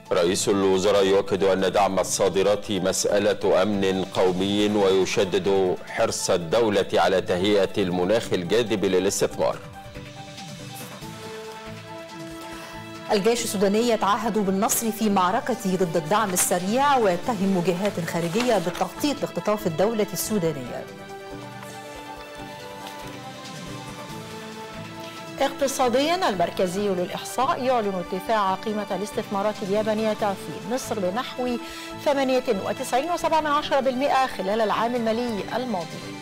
رئيس الوزراء يؤكد أن دعم الصادرات مسألة أمن قومي ويشدد حرص الدولة على تهيئة المناخ الجاذب للاستثمار. الجيش السوداني يتعهد بالنصر في معركته ضد الدعم السريع ويتهم جهات خارجية بالتخطيط لاختطاف الدولة السودانية. اقتصاديا، المركزي للإحصاء يعلن ارتفاع قيمة الاستثمارات اليابانية في مصر بنحو 98.7% خلال العام المالي الماضي.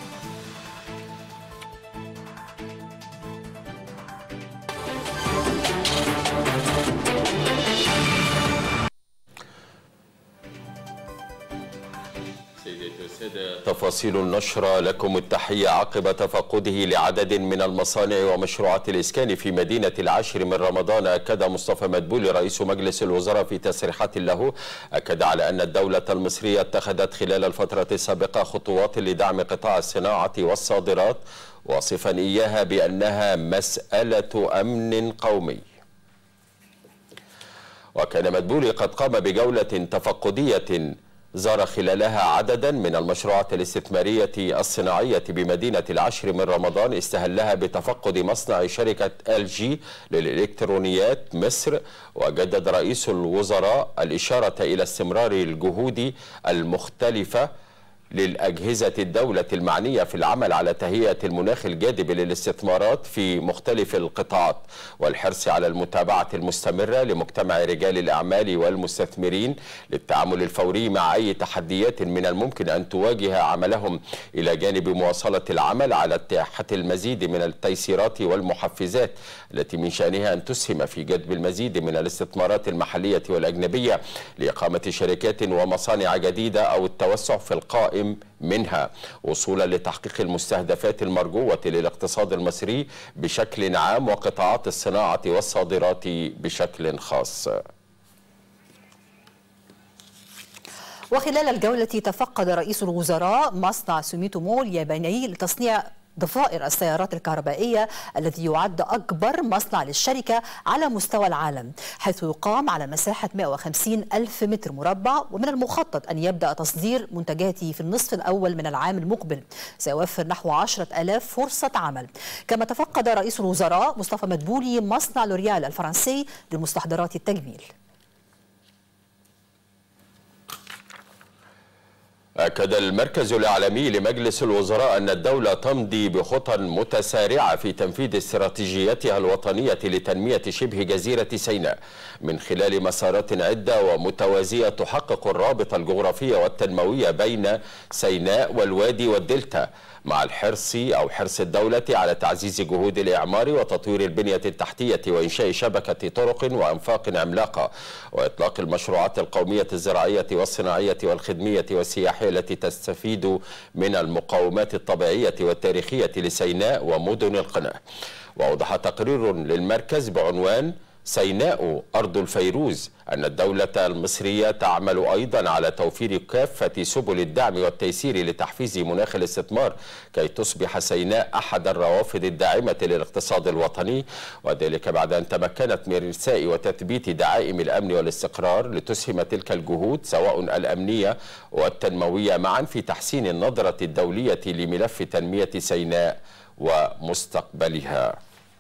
تفاصيل النشرة لكم التحية عقب تفقده لعدد من المصانع ومشروعات الإسكان في مدينة العاشر من رمضان. أكد مصطفى مدبولي رئيس مجلس الوزراء في تصريحات له على أن الدولة المصرية اتخذت خلال الفترة السابقة خطوات لدعم قطاع الصناعة والصادرات، واصفا إياها بأنها مسألة أمن قومي. وكان مدبولي قد قام بجولة تفقدية زار خلالها عددا من المشروعات الاستثمارية الصناعية بمدينة العاشر من رمضان، استهلها بتفقد مصنع شركة LG للإلكترونيات مصر. وجدد رئيس الوزراء الإشارة إلى استمرار الجهود المختلفة للأجهزة الدولة المعنية في العمل على تهيئة المناخ الجاذب للاستثمارات في مختلف القطاعات، والحرص على المتابعة المستمرة لمجتمع رجال الأعمال والمستثمرين للتعامل الفوري مع أي تحديات من الممكن أن تواجه عملهم، إلى جانب مواصلة العمل على إتاحة المزيد من التيسيرات والمحفزات التي من شأنها أن تسهم في جذب المزيد من الاستثمارات المحلية والأجنبية لإقامة شركات ومصانع جديدة أو التوسع في القائم منها، وصولا لتحقيق المستهدفات المرجوة للاقتصاد المصري بشكل عام وقطاعات الصناعة والصادرات بشكل خاص. وخلال الجولة تفقد رئيس الوزراء مصنع سوميتومو الياباني لتصنيع ضفائر السيارات الكهربائية الذي يعد أكبر مصنع للشركة على مستوى العالم، حيث يقام على مساحة 150 ألف متر مربع، ومن المخطط أن يبدأ تصدير منتجاته في النصف الأول من العام المقبل، سيوفر نحو 10,000 فرصة عمل. كما تفقد رئيس الوزراء مصطفى مدبولي مصنع لوريال الفرنسي لمستحضرات التجميل. أكد المركز الإعلامي لمجلس الوزراء أن الدولة تمضي بخطى متسارعة في تنفيذ استراتيجيتها الوطنية لتنمية شبه جزيرة سيناء من خلال مسارات عدة ومتوازية تحقق الرابط الجغرافي والتنموي بين سيناء والوادي والدلتا، مع حرص الدولة على تعزيز جهود الإعمار وتطوير البنية التحتية وإنشاء شبكة طرق وأنفاق عملاقة، وإطلاق المشروعات القومية الزراعية والصناعية والخدمية والسياحية التي تستفيد من المقومات الطبيعية والتاريخية لسيناء ومدن القناة. وأوضح تقرير للمركز بعنوان سيناء أرض الفيروز أن الدولة المصرية تعمل أيضا على توفير كافة سبل الدعم والتيسير لتحفيز مناخ الاستثمار كي تصبح سيناء أحد الروافد الداعمة للاقتصاد الوطني، وذلك بعد أن تمكنت من إرساء وتثبيت دعائم الأمن والاستقرار لتسهم تلك الجهود سواء الأمنية والتنموية معا في تحسين النظرة الدولية لملف تنمية سيناء ومستقبلها.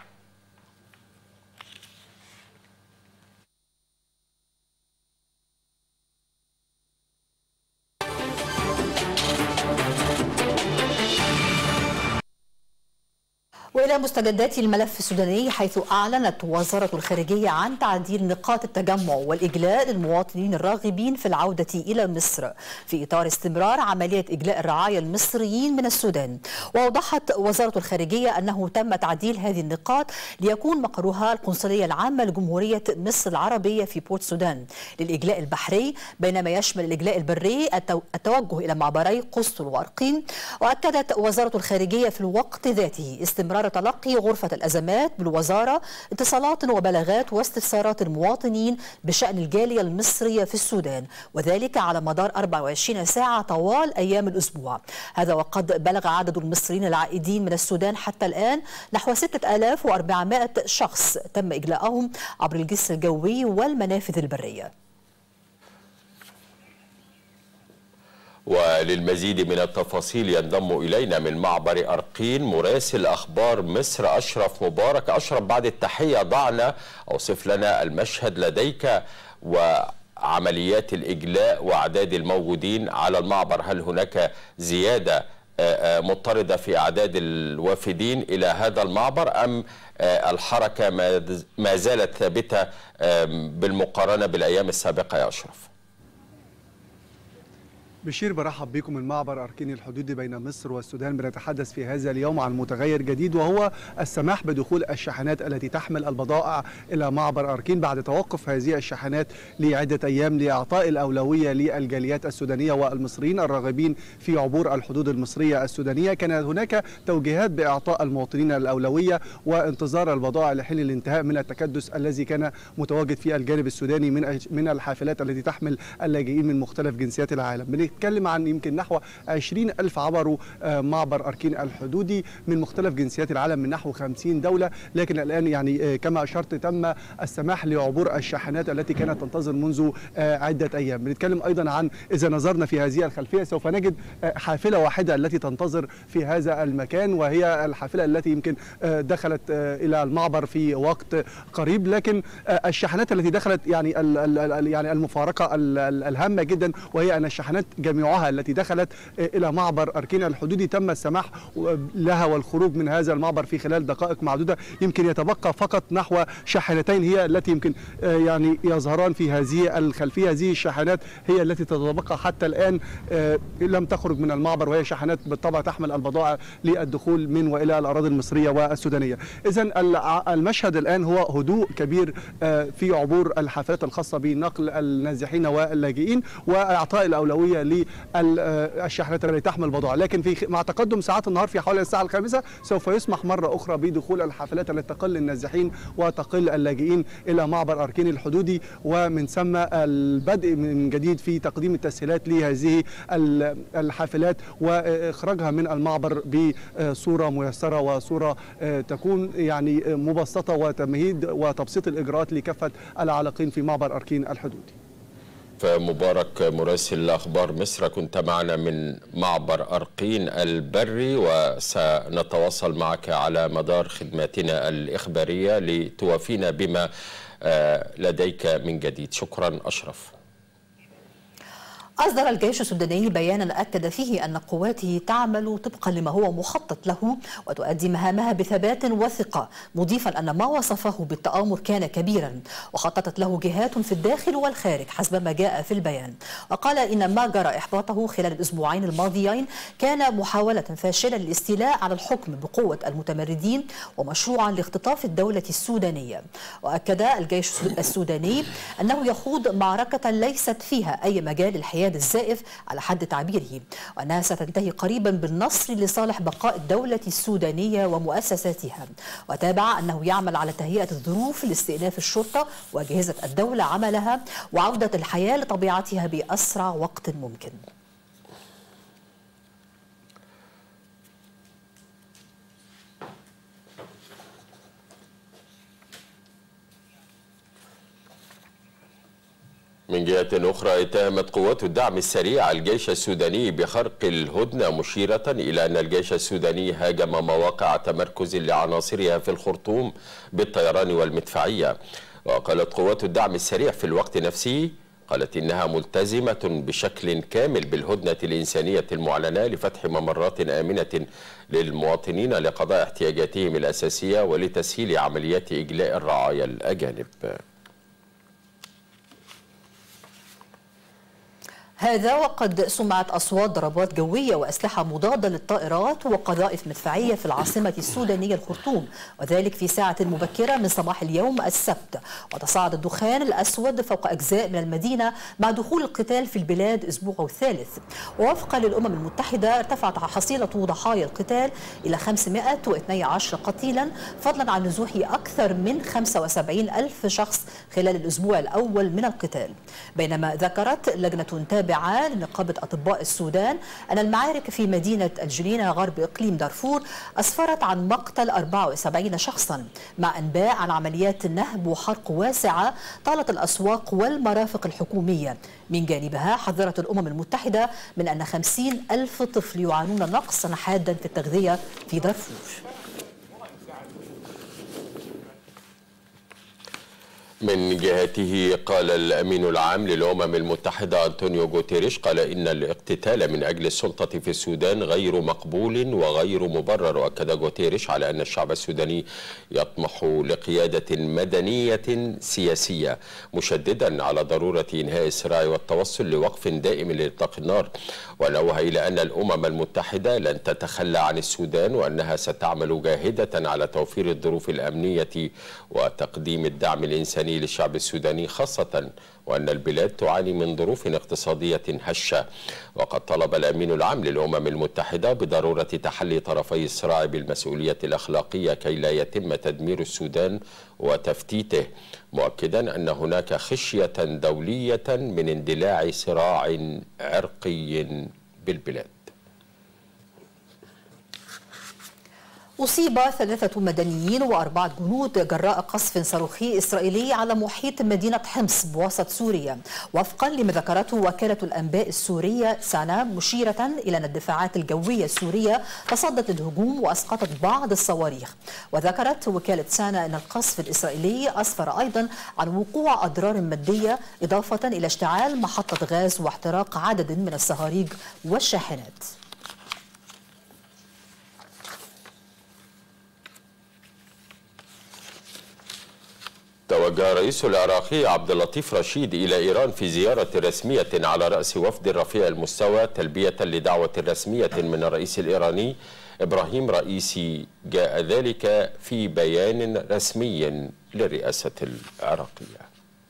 وإلى مستجدات الملف السوداني، حيث أعلنت وزارة الخارجية عن تعديل نقاط التجمع والإجلاء للمواطنين الراغبين في العودة إلى مصر في إطار استمرار عملية إجلاء الرعايا المصريين من السودان. وأوضحت وزارة الخارجية أنه تم تعديل هذه النقاط ليكون مقرها القنصلية العامة لجمهورية مصر العربية في بورت سودان للإجلاء البحري، بينما يشمل الإجلاء البري التوجه إلى معبري قسطل وأرقين. وأكدت وزارة الخارجية في الوقت ذاته استمرار تلقي غرفة الأزمات بالوزارة اتصالات وبلاغات واستفسارات المواطنين بشأن الجالية المصرية في السودان، وذلك على مدار 24 ساعة طوال أيام الأسبوع. هذا وقد بلغ عدد المصريين العائدين من السودان حتى الآن نحو 6400 شخص تم إجلاءهم عبر الجسر الجوي والمنافذ البرية. وللمزيد من التفاصيل ينضم إلينا من معبر أرقين مراسل أخبار مصر أشرف مبارك. أشرف، بعد التحية ضعنا أوصف لنا المشهد لديك وعمليات الإجلاء وأعداد الموجودين على المعبر. هل هناك زيادة مضطردة في أعداد الوافدين إلى هذا المعبر أم الحركة ما زالت ثابتة بالمقارنة بالأيام السابقة يا أشرف؟ بشير، برحب بكم من معبر أركين الحدودي بين مصر والسودان. بنتحدث في هذا اليوم عن متغير جديد وهو السماح بدخول الشاحنات التي تحمل البضائع إلى معبر أركين بعد توقف هذه الشاحنات لعدة أيام لإعطاء الأولوية للجاليات السودانية والمصريين الراغبين في عبور الحدود المصرية السودانية. كان هناك توجيهات بإعطاء المواطنين الأولوية وانتظار البضائع لحين الانتهاء من التكدس الذي كان متواجد في الجانب السوداني من الحافلات التي تحمل اللاجئين من مختلف جنسيات العالم. بنتكلم عن يمكن نحو 20,000 عبروا معبر أركين الحدودي من مختلف جنسيات العالم من نحو 50 دولة، لكن الآن يعني كما أشرت تم السماح لعبور الشاحنات التي كانت تنتظر منذ عدة أيام. بنتكلم أيضا عن إذا نظرنا في هذه الخلفية سوف نجد حافلة واحدة التي تنتظر في هذا المكان، وهي الحافلة التي يمكن دخلت إلى المعبر في وقت قريب، لكن الشاحنات التي دخلت يعني المفارقة الهامة جدا وهي أن الشاحنات جميعها التي دخلت إلى معبر أركين الحدودي تم السماح لها والخروج من هذا المعبر في خلال دقائق معدودة. يمكن يتبقى فقط نحو شاحنتين هي التي يمكن يعني يظهران في هذه الخلفية. هذه الشاحنات هي التي تتبقى حتى الآن لم تخرج من المعبر، وهي شاحنات بالطبع تحمل البضائع للدخول من وإلى الأراضي المصرية والسودانية. إذن المشهد الآن هو هدوء كبير في عبور الحافلات الخاصة بنقل النازحين واللاجئين وإعطاء الأولوية للشاحنات التي تحمل بضائع، لكن مع تقدم ساعات النهار في حوالي الساعة 5 سوف يسمح مرة أخرى بدخول الحافلات التي تقل النازحين وتقل اللاجئين إلى معبر أركين الحدودي، ومن ثم البدء من جديد في تقديم التسهيلات لهذه الحافلات وإخراجها من المعبر بصورة ميسرة وصورة تكون يعني مبسطة وتمهيد وتبسيط الإجراءات لكافة العالقين في معبر أركين الحدودي. مبارك مراسل أخبار مصر كنت معنا من معبر أرقين البري، وسنتواصل معك على مدار خدماتنا الإخبارية لتوافينا بما لديك من جديد. شكرا أشرف. أصدر الجيش السوداني بيانا أكد فيه أن قواته تعمل طبقا لما هو مخطط له وتؤدي مهامها بثبات وثقة، مضيفا أن ما وصفه بالتآمر كان كبيرا وخططت له جهات في الداخل والخارج حسب ما جاء في البيان. وقال إن ما جرى إحباطه خلال الأسبوعين الماضيين كان محاولة فاشلة للاستيلاء على الحكم بقوة المتمردين ومشروعا لاختطاف الدولة السودانية. وأكد الجيش السوداني أنه يخوض معركة ليست فيها أي مجال الحياة الزائف على حد تعبيره، وأنها ستنتهي قريبا بالنصر لصالح بقاء الدولة السودانية ومؤسساتها. وتابع أنه يعمل على تهيئة الظروف لاستئناف الشرطة وأجهزة الدولة عملها وعودة الحياة لطبيعتها بأسرع وقت ممكن. من جهة أخرى اتهمت قوات الدعم السريع الجيش السوداني بخرق الهدنة، مشيرة إلى أن الجيش السوداني هاجم مواقع تمركز لعناصرها في الخرطوم بالطيران والمدفعية. وقالت قوات الدعم السريع في الوقت نفسه قالت إنها ملتزمة بشكل كامل بالهدنة الإنسانية المعلنة لفتح ممرات آمنة للمواطنين لقضاء احتياجاتهم الأساسية ولتسهيل عمليات إجلاء الرعايا الأجانب. هذا وقد سمعت أصوات ضربات جوية وأسلحة مضادة للطائرات وقذائف مدفعية في العاصمة السودانية الخرطوم، وذلك في ساعة مبكرة من صباح اليوم السبت. وتصاعد الدخان الأسود فوق أجزاء من المدينة مع دخول القتال في البلاد أسبوعه الثالث. ووفقا للأمم المتحدة ارتفعت حصيلة ضحايا القتال إلى 512 قتيلا، فضلا عن نزوح أكثر من 75,000 شخص خلال الأسبوع الأول من القتال. بينما ذكرت لجنة تابعة التابعة لنقابة أطباء السودان أن المعارك في مدينة الجنينة غرب إقليم دارفور أسفرت عن مقتل 74 شخصا، مع أنباء عن عمليات نهب وحرق واسعة طالت الأسواق والمرافق الحكومية. من جانبها حذرت الأمم المتحدة من أن 50,000 طفل يعانون نقصا حادا في التغذية في دارفور. من جهته قال الأمين العام للأمم المتحدة أنطونيو غوتيريش إن الاقتتال من أجل السلطة في السودان غير مقبول وغير مبرر. وأكد غوتيريش على أن الشعب السوداني يطمح لقيادة مدنية سياسية، مشددا على ضرورة إنهاء الصراع والتوصل لوقف دائم لإطلاق النار. ونوه إلى أن الأمم المتحدة لن تتخلى عن السودان، وأنها ستعمل جاهدة على توفير الظروف الأمنية وتقديم الدعم الإنساني للشعب السوداني خاصة، وأن البلاد تعاني من ظروف اقتصادية هشة. وقد طلب الأمين العام للأمم المتحدة بضرورة تحلي طرفي الصراع بالمسؤولية الأخلاقية كي لا يتم تدمير السودان وتفتيته، مؤكدا أن هناك خشية دولية من اندلاع صراع عرقي بالبلاد. أصيب 3 مدنيين و4 جنود جراء قصف صاروخي إسرائيلي على محيط مدينة حمص بوسط سوريا، وفقا لما ذكرته وكالة الأنباء السورية سانا، مشيرة إلى أن الدفاعات الجوية السورية تصدت الهجوم وأسقطت بعض الصواريخ. وذكرت وكالة سانا أن القصف الإسرائيلي أسفر أيضا عن وقوع أضرار مادية، إضافة إلى اشتعال محطة غاز واحتراق عدد من الصهاريج والشاحنات. توجه الرئيس العراقي عبد اللطيف رشيد إلى إيران في زيارة رسمية على رأس وفد رفيع المستوى تلبية لدعوة رسمية من الرئيس الإيراني إبراهيم رئيسي. جاء ذلك في بيان رسمي للرئاسة العراقية.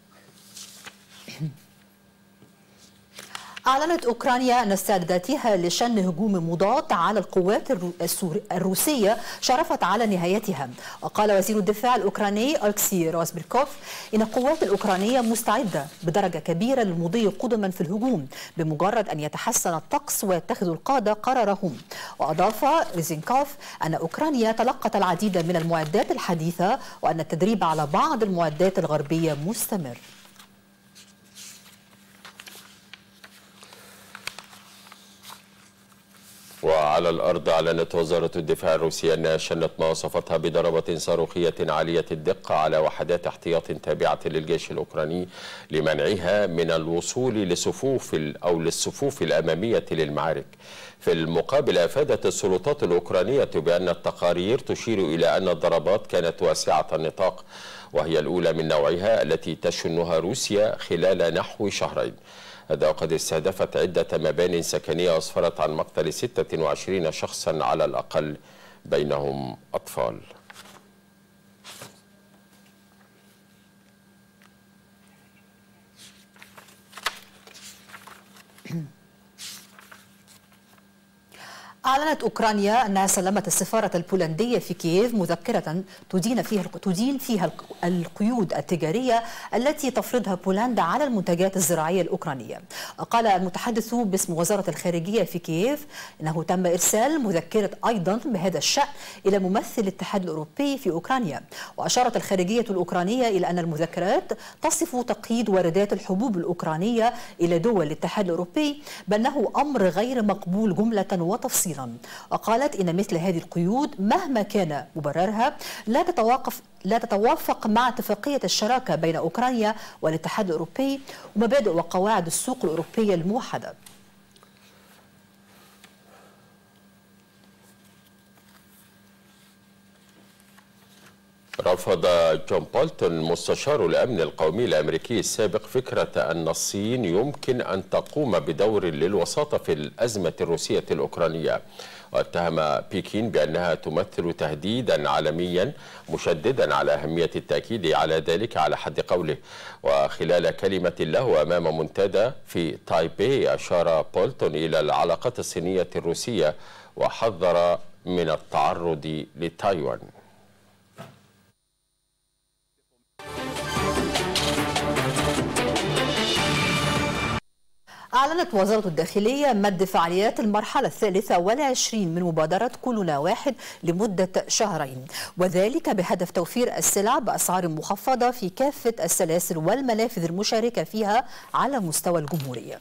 أعلنت أوكرانيا أن استعداداتها لشن هجوم مضاد على القوات الروسية شرفت على نهايتها. وقال وزير الدفاع الأوكراني ألكسي روسبركوف إن القوات الأوكرانية مستعدة بدرجة كبيرة للمضي قدما في الهجوم بمجرد أن يتحسن الطقس ويتخذ القادة قرارهم. وأضاف ريزينكوف أن أوكرانيا تلقت العديد من المعدات الحديثة وأن التدريب على بعض المعدات الغربية مستمر. وعلى الأرض أعلنت وزارة الدفاع الروسية أنها شنت ما وصفتها بضربة صاروخية عالية الدقة على وحدات احتياط تابعة للجيش الأوكراني لمنعها من الوصول للصفوف الأمامية للمعارك. في المقابل أفادت السلطات الأوكرانية بأن التقارير تشير إلى أن الضربات كانت واسعة النطاق، وهي الأولى من نوعها التي تشنها روسيا خلال نحو شهرين. هذا وقد استهدفت عدة مبان سكنية أسفرت عن مقتل 26 شخصا على الأقل، بينهم أطفال. أعلنت أوكرانيا أنها سلمت السفارة البولندية في كييف مذكرة تدين فيها القيود التجارية التي تفرضها بولندا على المنتجات الزراعية الأوكرانية. قال المتحدث باسم وزارة الخارجية في كييف إنه تم إرسال مذكرة أيضا بهذا الشأن إلى ممثل الاتحاد الأوروبي في أوكرانيا. وأشارت الخارجية الأوكرانية إلى أن المذكرات تصف تقييد واردات الحبوب الأوكرانية إلى دول الاتحاد الأوروبي بأنه أمر غير مقبول جملة وتفصيلا. وقالت إن مثل هذه القيود مهما كان مبررها لا تتوافق مع اتفاقية الشراكة بين أوكرانيا والاتحاد الأوروبي ومبادئ وقواعد السوق الأوروبية الموحدة. رفض جون بولتون مستشار الأمن القومي الأمريكي السابق فكرة أن الصين يمكن أن تقوم بدور للوساطة في الأزمة الروسية الأوكرانية، واتهم بكين بأنها تمثل تهديدا عالميا، مشددا على أهمية التأكيد على ذلك على حد قوله. وخلال كلمة له أمام منتدى في تايبي أشار بولتون إلى العلاقات الصينية الروسية وحذر من التعرض لتايوان. أعلنت وزارة الداخلية مد فعاليات المرحلة 23 من مبادرة كلنا واحد لمدة شهرين، وذلك بهدف توفير السلع بأسعار مخفضة في كافة السلاسل والمنافذ المشاركة فيها على مستوى الجمهورية.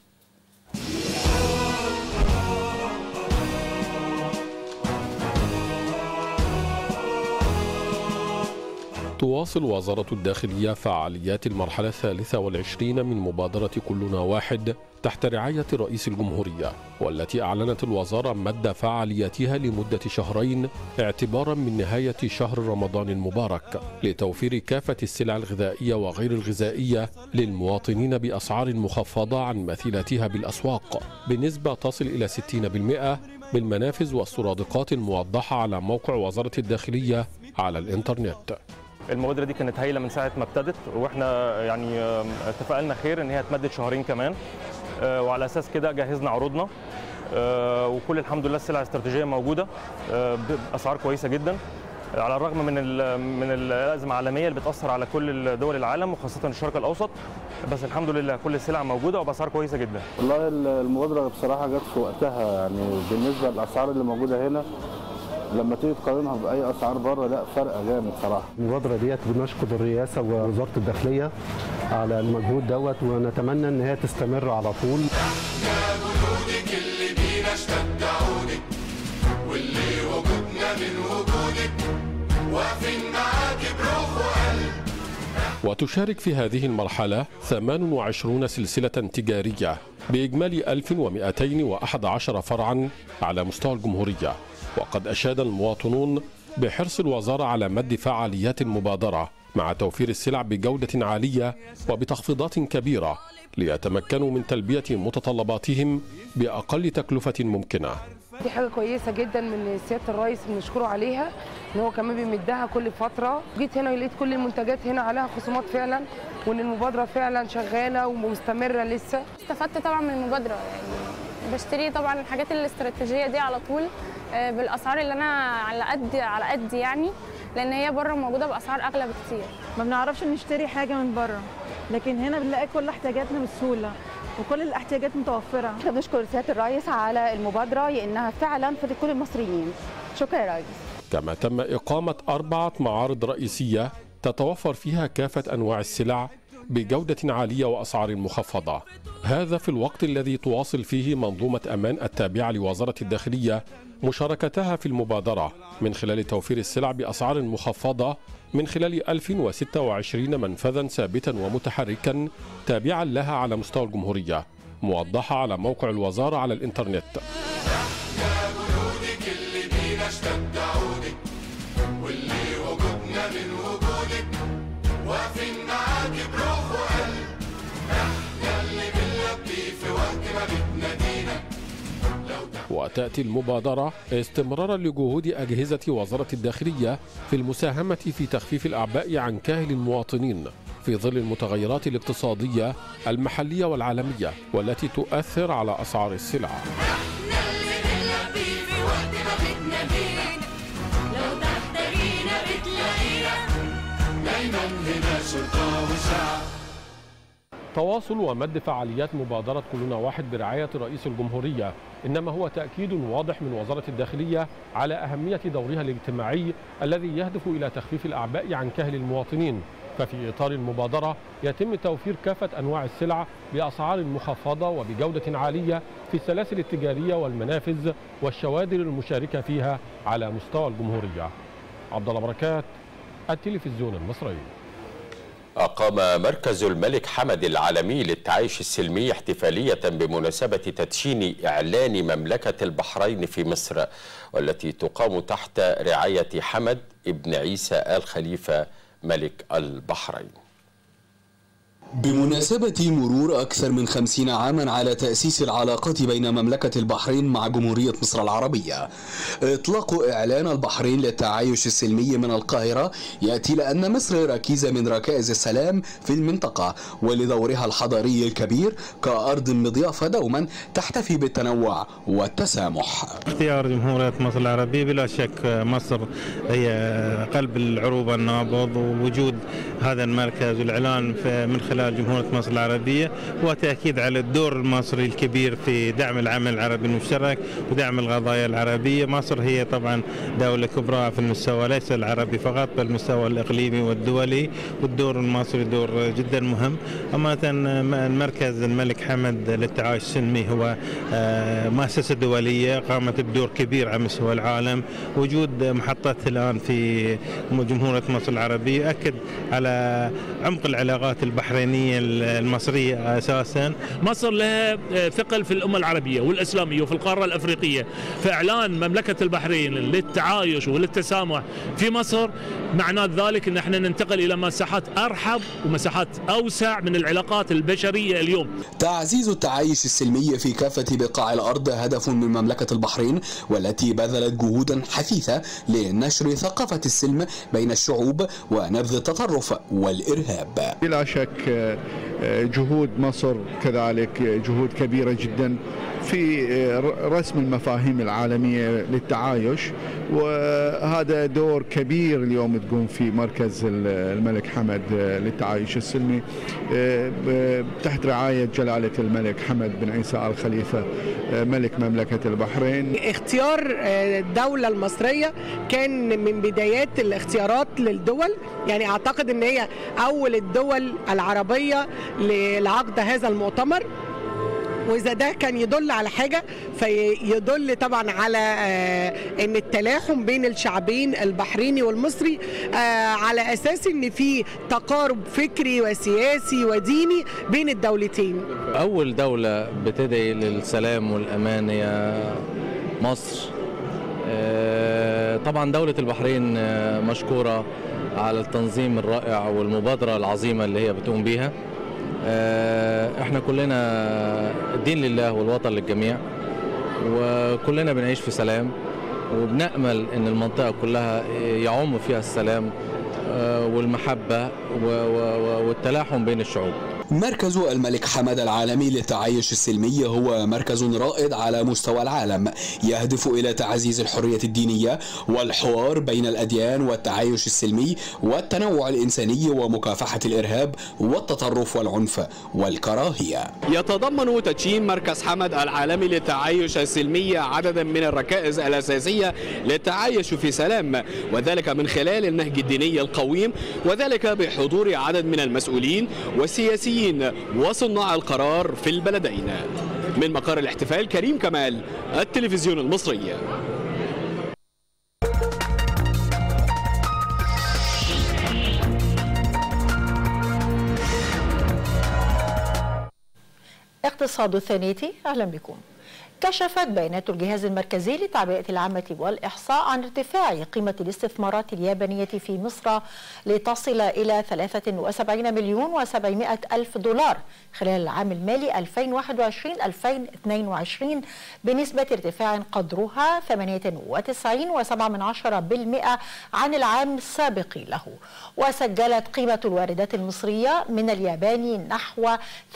تواصل وزارة الداخلية فعاليات المرحلة 23 من مبادرة كلنا واحد تحت رعاية رئيس الجمهورية، والتي أعلنت الوزارة مد فعالياتها لمدة شهرين اعتبارا من نهاية شهر رمضان المبارك، لتوفير كافة السلع الغذائية وغير الغذائية للمواطنين بأسعار مخفضة عن مثيلاتها بالأسواق بنسبة تصل إلى 60% بالمنافذ والسرادقات الموضحة على موقع وزارة الداخلية على الإنترنت. المبادرة دي كانت هايلة من ساعة ما ابتدت، واحنا يعني اتفقنا خير ان هي تمدد شهرين كمان، وعلى اساس كده جهزنا عروضنا، وكل الحمد لله السلع الاستراتيجية موجودة بأسعار كويسة جدا، على الرغم من الأزمة العالمية اللي بتأثر على كل دول العالم وخاصة الشرق الأوسط، بس الحمد لله كل السلع موجودة وبأسعار كويسة جدا. والله المبادرة بصراحة جت في وقتها، يعني بالنسبة للأسعار اللي موجودة هنا لما تيجي تقارنها باي اسعار بره لا فرق جامد صراحه. المبادره ديت بنشكر الرئاسه ووزاره الداخليه على المجهود دوت، ونتمنى ان هي تستمر على طول. احنا جنودك اللي بينا اشتد عودك، واللي وجودنا من وجودك، واقفين معاك بروح وقلب. وتشارك في هذه المرحلة 28 سلسلة تجارية بإجمالي 1211 فرعا على مستوى الجمهورية. وقد أشاد المواطنون بحرص الوزارة على مد فعاليات المبادرة مع توفير السلع بجودة عالية وبتخفيضات كبيرة ليتمكنوا من تلبية متطلباتهم بأقل تكلفة ممكنة. دي حاجة كويسة جدا من سيادة الرئيس بنشكره عليها، ان هو كمان بيمدها كل فترة. جيت هنا ولقيت كل المنتجات هنا عليها خصومات فعلا، وان المبادرة فعلا شغالة ومستمرة لسه. استفدت طبعا من المبادرة، يعني بشتري طبعا الحاجات الاستراتيجية دي على طول بالاسعار اللي انا على قد يعني، لان هي بره موجودة باسعار اغلى بكتير. ما بنعرفش نشتري حاجة من بره، لكن هنا بنلاقي كل احتياجاتنا بسهولة وكل الاحتياجات متوفرة. احنا بنشكر سيادة الرئيس على المبادرة لأنها فعلا فادت كل المصريين. شكرا يا ريس. كما تم إقامة 4 معارض رئيسية تتوفر فيها كافة أنواع السلع بجودة عالية وأسعار مخفضة، هذا في الوقت الذي تواصل فيه منظومة أمان التابعة لوزارة الداخلية مشاركتها في المبادرة من خلال توفير السلع بأسعار مخفضة من خلال 1026 منفذا ثابتا ومتحركا تابعا لها على مستوى الجمهورية، موضحة على موقع الوزارة على الإنترنت. يا جنودك اللي بينا اشتد عودك، واللي وجودنا من وجودك، واقفين معاك بروح وقلب. احنا اللي بنلبي في وقت ما بتنادينا. وتأتي المبادرة استمرارا لجهود أجهزة وزارة الداخلية في المساهمة في تخفيف الأعباء عن كاهل المواطنين في ظل المتغيرات الاقتصادية المحلية والعالمية والتي تؤثر على أسعار السلع. تواصل ومد فعاليات مبادرة كلنا واحد برعاية رئيس الجمهورية إنما هو تأكيد واضح من وزارة الداخلية على أهمية دورها الاجتماعي الذي يهدف إلى تخفيف الأعباء عن كاهل المواطنين. ففي إطار المبادرة يتم توفير كافة أنواع السلع بأسعار مخفضة وبجودة عالية في السلاسل التجارية والمنافذ والشوادر المشاركة فيها على مستوى الجمهورية. عبد الله بركات، التلفزيون المصري. أقام مركز الملك حمد العالمي للتعايش السلمي احتفالية بمناسبة تدشين إعلان مملكة البحرين في مصر، والتي تقام تحت رعاية حمد ابن عيسى آل خليفة ملك البحرين. بمناسبة مرور أكثر من 50 عاما على تأسيس العلاقات بين مملكة البحرين مع جمهورية مصر العربية، إطلاق إعلان البحرين للتعايش السلمي من القاهرة يأتي لأن مصر ركيزة من ركائز السلام في المنطقة ولدورها الحضاري الكبير كأرض مضيافة دوما تحتفي بالتنوع والتسامح. اختيار جمهورية مصر العربية بلا شك مصر هي قلب العروبة النابض، ووجود هذا المركز والإعلان من خلال خلال جمهورية مصر العربية، وتأكيد على الدور المصري الكبير في دعم العمل العربي المشترك ودعم القضايا العربية. مصر هي طبعا دولة كبرى في المستوى ليس العربي فقط بل المستوى الإقليمي والدولي، والدور المصري دور جدا مهم. أما المركز الملك حمد للتعايش السلمي هو مؤسسة دولية قامت بدور كبير على مستوى العالم. وجود محطات الآن في جمهورية مصر العربية يؤكد على عمق العلاقات البحرينية المصرية أساسا. مصر لها ثقل في الأمة العربية والإسلامية وفي القارة الأفريقية، فإعلان مملكة البحرين للتعايش وللتسامح في مصر معناه ذلك أن احنا ننتقل إلى مساحات أرحب ومساحات أوسع من العلاقات البشرية اليوم. تعزيز التعايش السلمي في كافة بقاع الأرض هدف من مملكة البحرين، والتي بذلت جهودا حثيثة لنشر ثقافة السلم بين الشعوب ونبذ التطرف والإرهاب. بلا شك جهود مصر كذلك جهود كبيرة جدا في رسم المفاهيم العالمية للتعايش، وهذا دور كبير اليوم تقوم فيه مركز الملك حمد للتعايش السلمي تحت رعاية جلالة الملك حمد بن عيسى آل خليفة ملك مملكة البحرين. اختيار الدولة المصرية كان من بدايات الاختيارات للدول، يعني أعتقد أن هي أول الدول العربية لعقد هذا المؤتمر، وإذا ده كان يدل على حاجة فيدل طبعا على أن التلاحم بين الشعبين البحريني والمصري على أساس أن في تقارب فكري وسياسي وديني بين الدولتين. أول دولة بتدعي للسلام والأمان هي مصر. طبعا دولة البحرين مشكورة على التنظيم الرائع والمبادرة العظيمة اللي هي بتقوم بيها. احنا كلنا الدين لله والوطن للجميع، وكلنا بنعيش في سلام، وبنأمل ان المنطقة كلها يعم فيها السلام والمحبة والتلاحم بين الشعوب. مركز الملك حمد العالمي للتعايش السلمي هو مركز رائد على مستوى العالم، يهدف إلى تعزيز الحرية الدينية والحوار بين الأديان والتعايش السلمي والتنوع الإنساني ومكافحة الإرهاب والتطرف والعنف والكراهية. يتضمن تدشين مركز حمد العالمي للتعايش السلمي عددا من الركائز الأساسية للتعايش في سلام، وذلك من خلال النهج الديني القويم، وذلك بحضور عدد من المسؤولين والسياسيين وصناع القرار في البلدين. من مقر الاحتفال كريم كمال، التلفزيون المصري. اقتصاد الثانية، أهلا بكم. كشفت بيانات الجهاز المركزي للتعبئة العامة والإحصاء عن ارتفاع قيمة الاستثمارات اليابانية في مصر لتصل إلى 73 مليون و700 ألف دولار خلال العام المالي 2021-2022 بنسبة ارتفاع قدرها 98.7% عن العام السابق له. وسجلت قيمة الواردات المصرية من اليابان نحو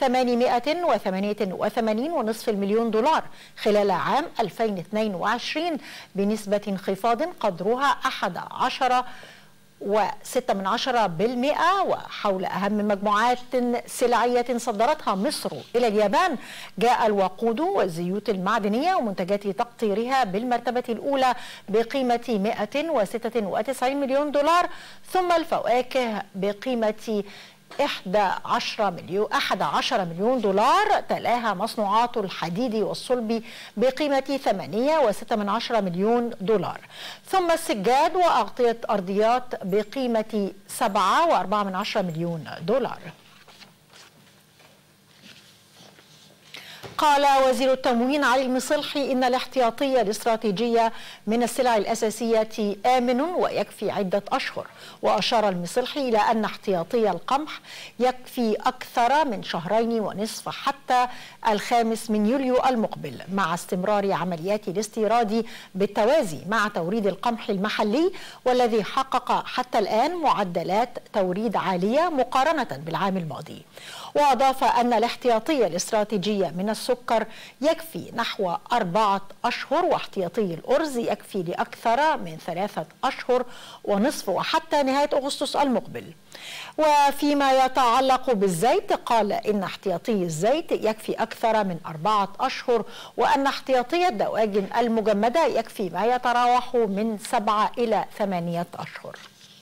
888.5 مليون دولار خلال عام 2022 بنسبة انخفاض قدرها 11.6%. وحول أهم مجموعات سلعية صدرتها مصر إلى اليابان جاء الوقود والزيوت المعدنية ومنتجات تقطيرها بالمرتبة الأولى بقيمة 196 مليون دولار، ثم الفواكه بقيمة 11 مليون دولار، تلاها مصنوعات الحديد والصلب بقيمة 8.6 مليون دولار، ثم السجاد وأغطية أرضيات بقيمة 7.4 مليون دولار. قال وزير التموين علي المصلحي إن الاحتياطي الاستراتيجية من السلع الأساسية آمن ويكفي عدة أشهر. وأشار المصلحي إلى أن احتياطي القمح يكفي أكثر من 2.5 شهور حتى 5 يوليو المقبل، مع استمرار عمليات الاستيراد بالتوازي مع توريد القمح المحلي والذي حقق حتى الآن معدلات توريد عالية مقارنة بالعام الماضي. وأضاف أن الاحتياطية الاستراتيجية من السكر يكفي نحو 4 أشهر، واحتياطي الأرز يكفي لأكثر من 3 أشهر ونصف وحتى نهاية أغسطس المقبل. وفيما يتعلق بالزيت قال إن احتياطي الزيت يكفي أكثر من 4 أشهر، وأن احتياطي الدواجن المجمدة يكفي ما يتراوح من 7 إلى 8 أشهر.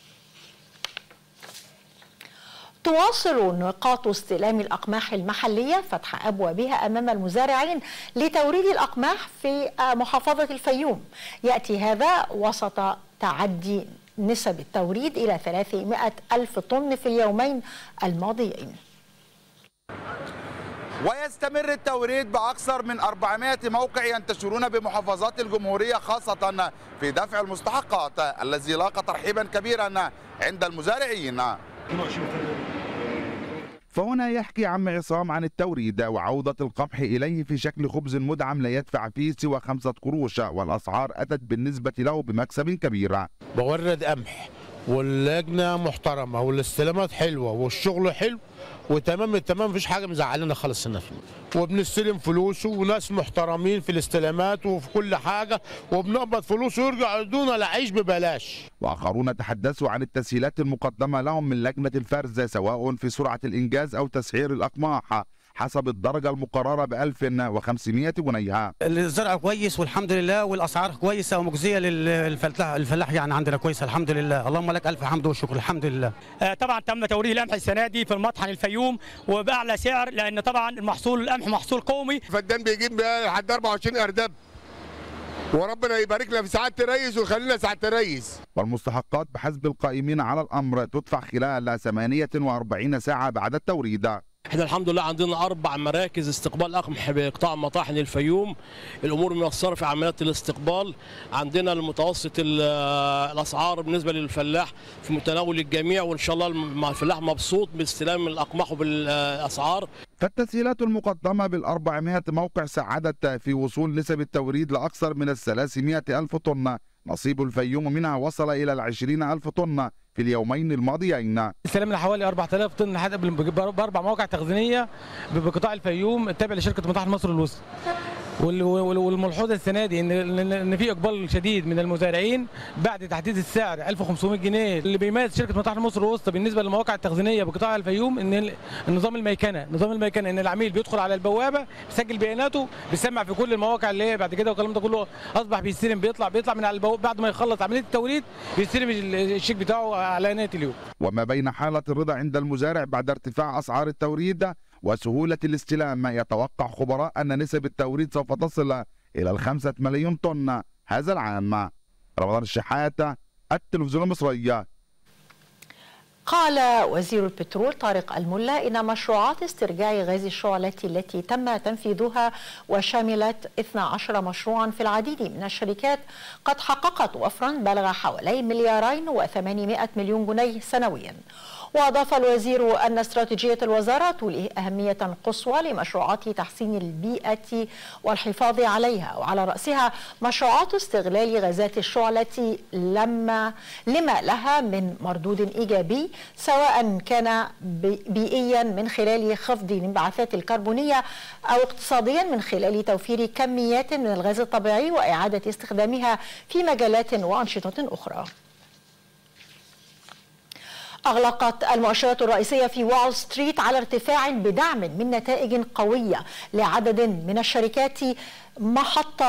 تواصل نقاط استلام الأقماح المحلية فتح أبوابها أمام المزارعين لتوريد الأقماح في محافظة الفيوم. يأتي هذا وسط تعدي نسب التوريد إلى 300 ألف طن في اليومين الماضيين. ويستمر التوريد بأكثر من 400 موقع ينتشرون بمحافظات الجمهورية، خاصة في دفع المستحقات الذي لاقى ترحيبا كبيرا عند المزارعين. فهنا يحكي عم عصام عن التوريد وعودة القمح إليه في شكل خبز مدعم لا يدفع فيه سوى 5 قروش، والأسعار أتت بالنسبة له بمكسب كبير. بورد قمح واللجنة محترمة والاستلامات حلوة والشغل حلو وتمام التمام، مفيش حاجة مزعلنا خالص هنا فيه، وبنستلم فلوسه وناس محترمين في الاستلامات وفي كل حاجة، وبنقبض فلوسه ويرجع يدونا العيش ببلاش. وآخرون تحدثوا عن التسهيلات المقدمة لهم من لجنة الفرز، سواء في سرعة الإنجاز أو تسعير الأقماح حسب الدرجة المقررة ب 1500 جنيه. الزرع كويس والحمد لله، والأسعار كويسة ومجزية للفلاح يعني عندنا كويسة الحمد لله، اللهم لك ألف حمد وشكر الحمد لله. طبعا تم توريد القمح السنة دي في المطحن الفيوم وبأعلى سعر، لأن طبعا المحصول القمح محصول قومي. فدان بيجيب لحد 24 أرداب، وربنا يبارك لنا في سعادة الرئيس ويخلينا سعادة الرئيس. والمستحقات بحسب القائمين على الأمر تدفع خلال 48 ساعة بعد التوريد. احنا الحمد لله عندنا 4 مراكز استقبال قمح بقطاع مطاحن الفيوم. الامور ميسره في عمليات الاستقبال. عندنا المتوسط الاسعار بالنسبه للفلاح في متناول الجميع، وان شاء الله مع الفلاح مبسوط باستلام الاقماح وبالاسعار. فالتسهيلات المقدمه بال400 موقع ساعدت في وصول نسب التوريد لاكثر من 300 ألف طن. نصيب الفيوم منها وصل إلى 20,000 طن في اليومين الماضيين. استلمنا حوالي 4000 طن ب4 مواقع تخزينيه بقطاع الفيوم التابع لشركه مطاحن مصر الوسطى. والملحوظه السنه دي ان في اقبال شديد من المزارعين بعد تحديد السعر 1500 جنيه. اللي بيميز شركه مطاحن مصر الوسطى بالنسبه للمواقع التخزينيه بقطاع الفيوم ان نظام الميكنه ان العميل بيدخل على البوابه بيسجل بياناته بيسمع في كل المواقع اللي هي بعد كده، والكلام ده كله اصبح بيستلم بيطلع من على البوابه بعد ما يخلص عمليه التوريد بيستلم الشيك بتاعه على نهايه اليوم. وما بين حاله الرضا عند المزارع بعد ارتفاع اسعار التوريد وسهولة الاستلام، يتوقع خبراء أن نسب التوريد سوف تصل إلى 5 مليون طن هذا العام. رمضان الشحاتة، التلفزيون المصري. قال وزير البترول طارق الملا إن مشروعات استرجاع غاز الشعلة التي تم تنفيذها وشملت 12 مشروعا في العديد من الشركات قد حققت وفرا بلغ حوالي 2.8 مليار جنيه سنويا. وأضاف الوزير أن استراتيجية الوزارة تولي أهمية قصوى لمشروعات تحسين البيئة والحفاظ عليها، وعلى رأسها مشروعات استغلال غازات الشعلة لما لها من مردود إيجابي، سواء كان بيئيا من خلال خفض الانبعاثات الكربونية أو اقتصاديا من خلال توفير كميات من الغاز الطبيعي وإعادة استخدامها في مجالات وأنشطة أخرى. أغلقت المؤشرات الرئيسية في وول ستريت على ارتفاع بدعم من نتائج قوية لعدد من الشركات محت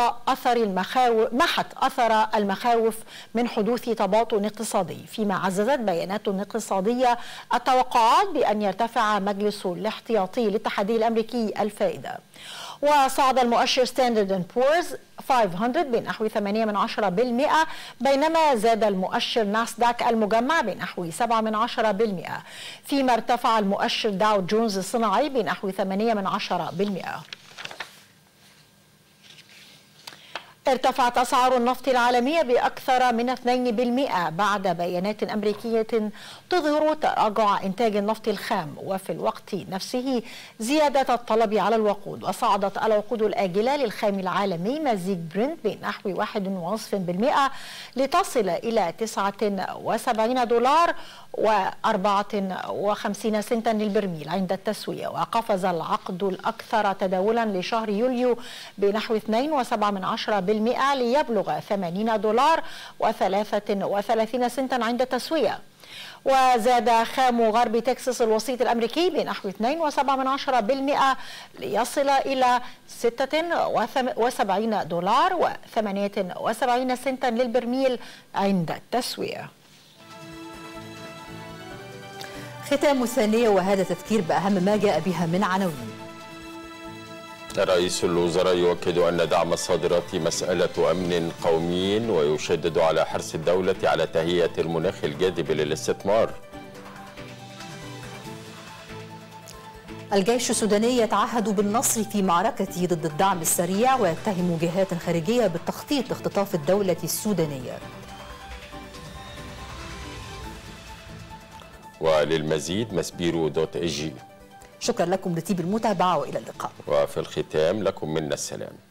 أثر المخاوف من حدوث تباطؤ اقتصادي، فيما عززت بيانات اقتصادية التوقعات بأن يرتفع مجلس الاحتياطي للاتحادية الأمريكي الفائدة. وصعد المؤشر ستاندرد اند بورز 500 بنحو 8%، بينما زاد المؤشر ناسداك المجمع بنحو 7%، فيما ارتفع المؤشر داو جونز الصناعي بنحو 8%. ارتفعت أسعار النفط العالمية بأكثر من 2% بعد بيانات أمريكية تظهر تراجع إنتاج النفط الخام، وفي الوقت نفسه زيادة الطلب على الوقود. وصعدت الوقود الآجلة للخام العالمي مزيج برنت بنحو 1.5% لتصل إلى $79 و54 سنتا للبرميل عند التسوية. وقفز العقد الأكثر تداولا لشهر يوليو بنحو 2.7% ليبلغ $80 و33 سنتا عند التسوية. وزاد خام غرب تكساس الوسيط الأمريكي بنحو 2.7% ليصل إلى $76 و78 سنتا للبرميل عند التسوية. ختام الثانية، وهذا تذكير بأهم ما جاء بها من عناوين. رئيس الوزراء يؤكد أن دعم الصادرات مسألة أمن قومي، ويشدد على حرص الدولة على تهيئة المناخ الجاذب للاستثمار. الجيش السوداني يتعهد بالنصر في معركته ضد الدعم السريع، ويتهم جهات خارجية بالتخطيط لاختطاف الدولة السودانية. وللمزيد masbiro.ag. شكرا لكم لطيب المتابعة وإلى اللقاء. وفي الختام لكم منا السلام.